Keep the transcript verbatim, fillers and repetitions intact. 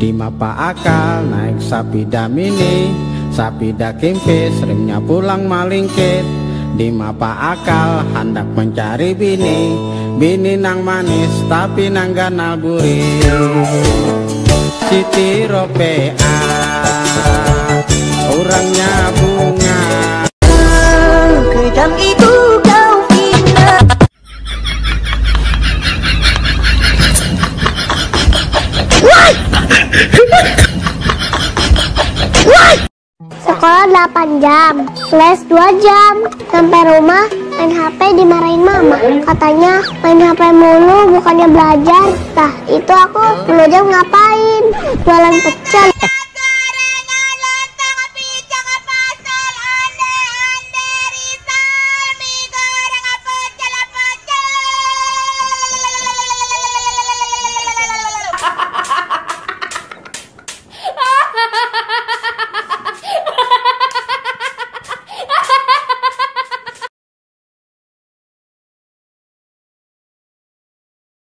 Di mapa akal naik sapida mini, sapida kimpis, remnya pulang malingkit. Di mapa akal hendak mencari bini, bini nang manis tapi nang ganal buri. Siti Ropea orangnya bunga. Kejam itu kau indah. Sekolah delapan jam, les dua jam. Sampai rumah main H P dimarahin mama. Katanya main H P mulu bukannya belajar. Nah itu aku belajar ngapain? Jualan pecel.